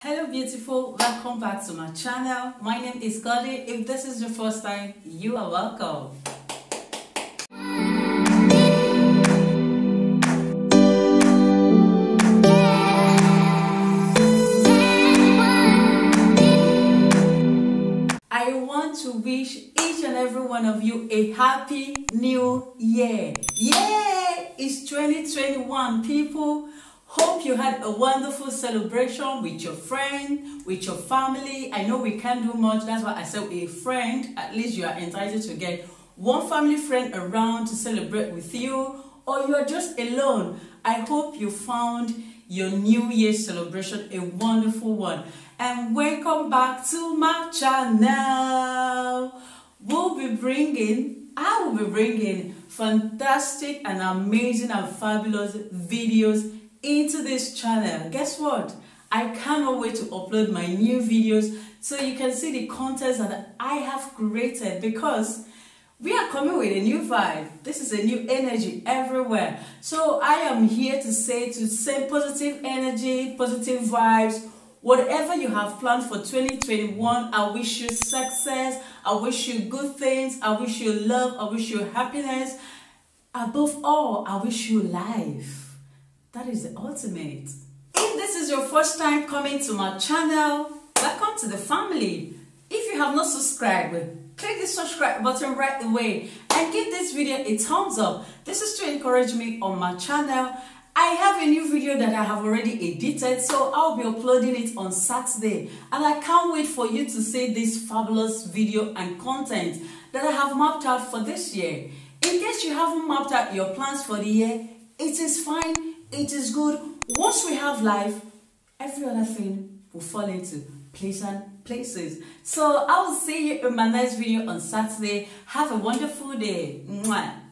Hello beautiful, welcome back to my channel. My name is Godi. If this is your first time, you are welcome. I want to wish each and every one of you a happy new year. Yeah, it's 2021 people. Hope you had a wonderful celebration with your friend, with your family. I know we can't do much, that's why I said a friend. At least you are entitled to get one family friend around to celebrate with you, or you are just alone. I hope you found your New Year's celebration a wonderful one. And welcome back to my channel. I will be bringing fantastic and amazing and fabulous videos into this channel. Guess what? I cannot wait to upload my new videos so you can see the contents that I have created, because we are coming with a new vibe. This is a new energy everywhere. So I am here to send positive energy, positive vibes. Whatever you have planned for 2021, I wish you success. I wish you good things. I wish you love. I wish you happiness. Above all, I wish you life. That is the ultimate. If this is your first time coming to my channel, welcome to the family. If you have not subscribed, click the subscribe button right away and give this video a thumbs up. This is to encourage me on my channel. I have a new video that I have already edited, so I'll be uploading it on Saturday. And I can't wait for you to see this fabulous video and content that I have mapped out for this year. In case you haven't mapped out your plans for the year, it is fine. It is good. Once we have life, every other thing will fall into pleasant places. So I will see you in my next video on Saturday. Have a wonderful day. Mwah.